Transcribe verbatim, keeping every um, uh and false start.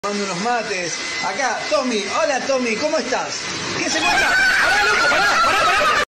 Tomando unos mates. Acá, Tommy. Hola, Tommy, ¿cómo estás? ¿Qué se cuenta?